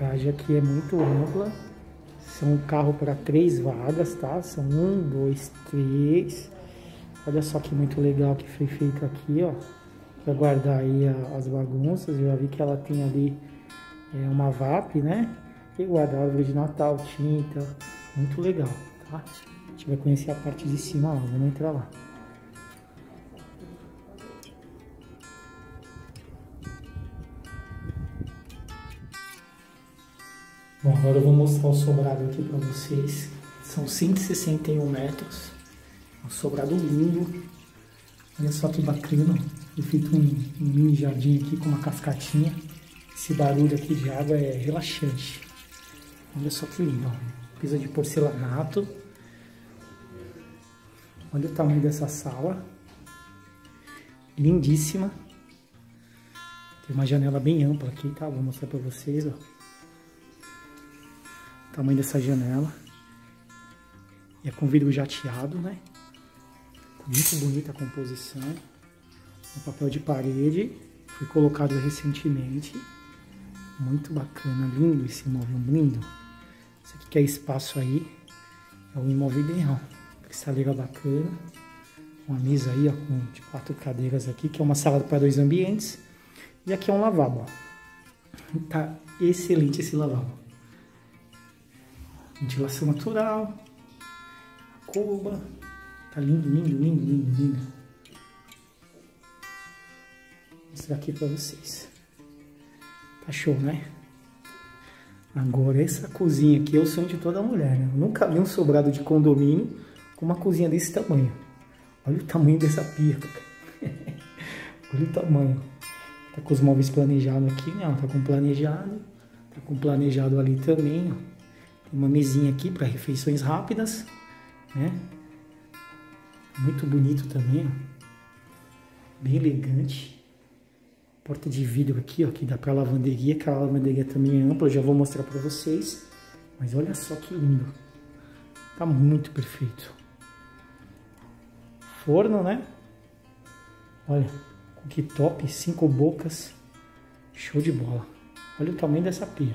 garagem aqui é muito ampla. São um carro para 3 vagas, tá? São 1, 2, 3. Olha só que muito legal que foi feito aqui, ó. Para guardar aí as bagunças. Eu já vi que ela tem ali uma VAP, né? E guardar árvore de Natal, tinta. Muito legal, tá? A gente vai conhecer a parte de cima lá. Vamos entrar lá. Bom, agora eu vou mostrar o sobrado aqui para vocês. São 161 metros. Um sobrado lindo. Olha só que bacana. Foi feito um mini jardim aqui com uma cascatinha. Esse barulho aqui de água é relaxante. Olha só que lindo. Ó. Piso de porcelanato. Olha o tamanho dessa sala. Lindíssima. Tem uma janela bem ampla aqui, tá? Vou mostrar para vocês, ó. O tamanho dessa janela. E é com vidro jateado, né? Muito bonita a composição. O papel de parede foi colocado recentemente. Muito bacana, lindo esse imóvel, lindo. Isso aqui que é espaço aí, é um imóvel ideal. Cristaleira bacana. Uma mesa aí, ó, com de 4 cadeiras aqui, que é uma sala para 2 ambientes. E aqui é um lavabo, ó. Tá excelente esse lavabo. Ventilação natural. Coba. Tá lindo, lindo, lindo, lindo, lindo. Vou mostrar aqui pra vocês. Tá show, né? Agora, essa cozinha aqui é o sonho de toda mulher, né? Eu nunca vi um sobrado de condomínio com uma cozinha desse tamanho. Olha o tamanho dessa pia, cara. Olha o tamanho. Tá com os móveis planejados aqui, né? Tá com planejado. Tá com planejado ali também, ó. Tem uma mesinha aqui para refeições rápidas, né? Muito bonito também, ó. Bem elegante. Porta de vidro aqui, ó, que dá para lavanderia. Aquela lavanderia também é ampla, eu já vou mostrar para vocês. Mas olha só que lindo. Tá muito perfeito. Forno, né? Olha, que top, 5 bocas. Show de bola. Olha o tamanho dessa pia.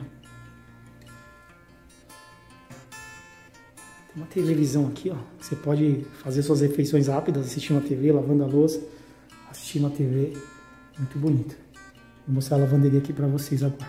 Uma televisão aqui, ó. Você pode fazer suas refeições rápidas, assistindo a TV, lavando a louça, assistindo a TV. Muito bonito. Vou mostrar a lavanderia aqui pra vocês agora.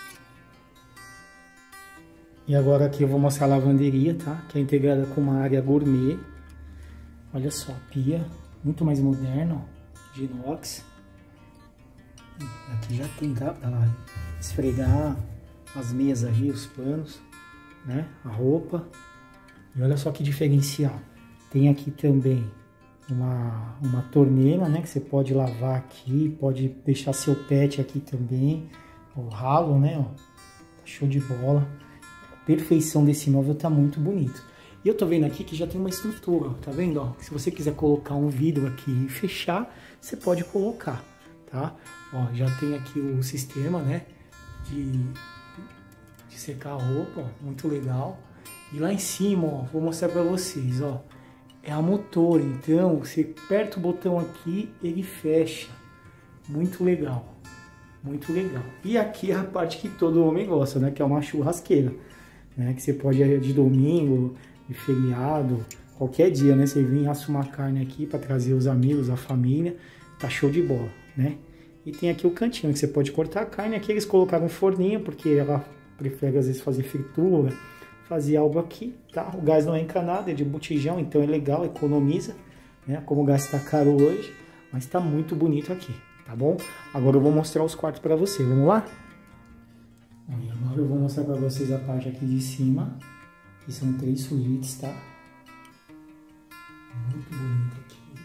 E agora aqui eu vou mostrar a lavanderia, tá? Que é integrada com uma área gourmet. Olha só, a pia, muito mais moderna, ó, de inox. Aqui já tem, tá? Pra esfregar as meias aí, os panos, né? A roupa. E olha só que diferencial. Tem aqui também uma torneira, né? Que você pode lavar aqui, pode deixar seu pet aqui também. O ralo, né? Ó, show de bola. A perfeição desse imóvel tá muito bonito. E eu tô vendo aqui que já tem uma estrutura, ó, tá vendo? Ó, se você quiser colocar um vidro aqui e fechar, você pode colocar, tá? Ó, já tem aqui o sistema, né? De secar a roupa, ó, muito legal. E lá em cima, ó, vou mostrar pra vocês, ó, é a motor, então você aperta o botão aqui, ele fecha. Muito legal, muito legal. E aqui é a parte que todo homem gosta, né, que é uma churrasqueira, né, que você pode ir de domingo, de feriado, qualquer dia, né, você vem assar uma carne aqui para trazer os amigos, a família, tá show de bola, né. E tem aqui o cantinho que você pode cortar a carne, aqui eles colocaram um forninho, porque ela prefere às vezes fazer fritura, fazer algo aqui, tá? O gás não é encanado, é de botijão, então é legal, economiza, né? Como o gás está caro hoje, mas tá muito bonito aqui, tá bom? Agora eu vou mostrar os quartos para você, vamos lá? E agora eu vou mostrar para vocês a parte aqui de cima, que são 3 suítes, tá? Muito bonito aqui.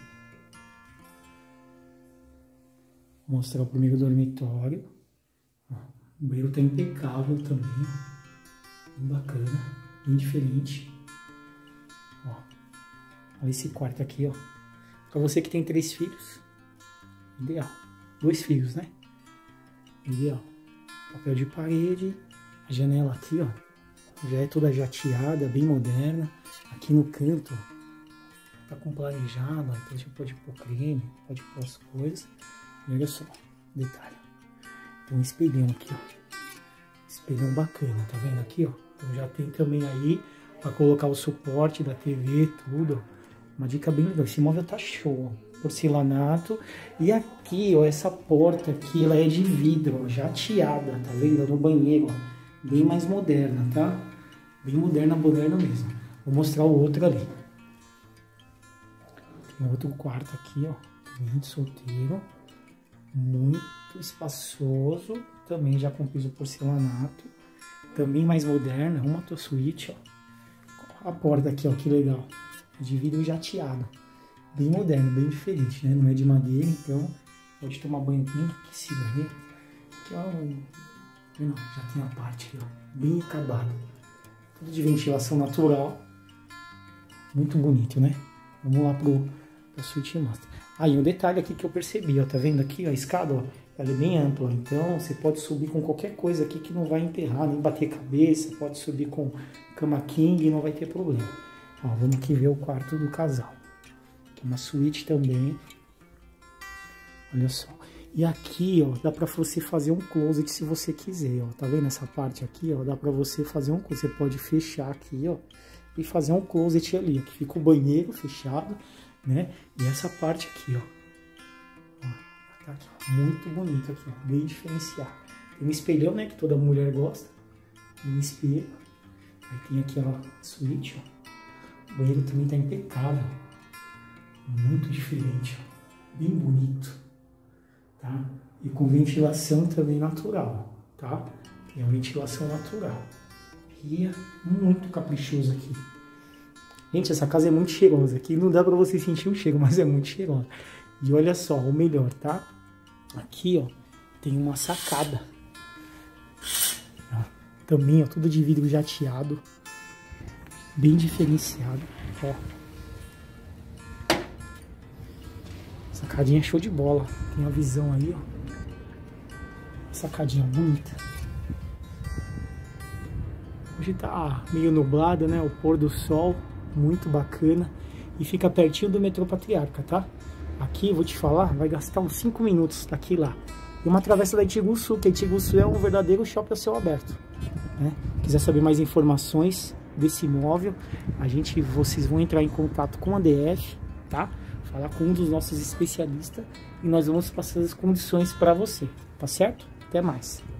Vou mostrar o primeiro dormitório. O banheiro tá impecável também. Bem bacana, bem diferente. Ó, olha esse quarto aqui, ó. Pra você que tem 3 filhos, ideal. 2 filhos, né? Ideal. Papel de parede, a janela aqui, ó, já é toda jateada, bem moderna. Aqui no canto, ó, tá com planejado, ó, então você pode pôr creme, pode pôr as coisas. E olha só, detalhe. Tem um espelhão aqui, ó. Espelhão bacana, tá vendo aqui, ó? Então já tem também aí para colocar o suporte da TV, tudo. Uma dica bem legal. Esse móvel tá show, ó. Porcelanato. E aqui, ó, essa porta aqui, ela é de vidro, ó, jateada, tá vendo? No banheiro, ó. Bem mais moderna, tá? Bem moderna mesmo. Vou mostrar o outro ali. Tem outro quarto aqui, ó. Bem de solteiro. Muito espaçoso. Também já com piso porcelanato. Também mais moderna. Uma suíte, ó. A porta aqui, ó. Que legal. De vidro jateado. Bem moderno, bem diferente, né? Não é de madeira, então pode tomar banho bem aquecido ali. Aqui, ó. Não, já tem a parte aqui, ó. Bem acabada. Tudo de ventilação natural. Muito bonito, né? Vamos lá pra suíte master. Aí, um detalhe aqui que eu percebi, ó. Tá vendo aqui, ó, a escada, ó? Ela é bem ampla. Então, você pode subir com qualquer coisa aqui que não vai emperrar, nem bater cabeça. Pode subir com cama king e não vai ter problema. Ó, vamos aqui ver o quarto do casal. Uma suíte também. Olha só. E aqui, ó, dá pra você fazer um closet se você quiser, ó. Tá vendo essa parte aqui, ó? Dá pra você fazer um closet. Você pode fechar aqui, ó. E fazer um closet ali, ó. Que fica o banheiro fechado, né? E essa parte aqui, ó. Tá aqui, ó. Muito bonito aqui, ó. Bem diferenciado. Tem um espelhão, né? Que toda mulher gosta. Um espelho. Aí tem aqui, ó, a suíte, ó. O banheiro também tá impecável. Muito diferente, ó. Bem bonito. Tá? E com ventilação também natural, tá? Tem a ventilação natural. E é muito caprichoso aqui. Gente, essa casa é muito cheirosa. Aqui não dá pra você sentir o cheiro, mas é muito cheirosa. E olha só, o melhor, tá? Aqui, ó, tem uma sacada. Ó, também, ó, tudo de vidro jateado. Bem diferenciado, ó. Sacadinha show de bola. Tem uma visão aí, ó. Sacadinha bonita. Hoje tá meio nublado, né? O pôr do sol, muito bacana. E fica pertinho do metrô Patriarca, tá? Aqui, vou te falar, vai gastar uns 5 minutos daqui lá. E uma travessa da Itiguçu, que a Itiguçu é um verdadeiro shopping a céu aberto, né? Quiser saber mais informações desse imóvel, vocês vão entrar em contato com a DF, tá? Falar com um dos nossos especialistas e nós vamos passar as condições para você, tá certo? Até mais!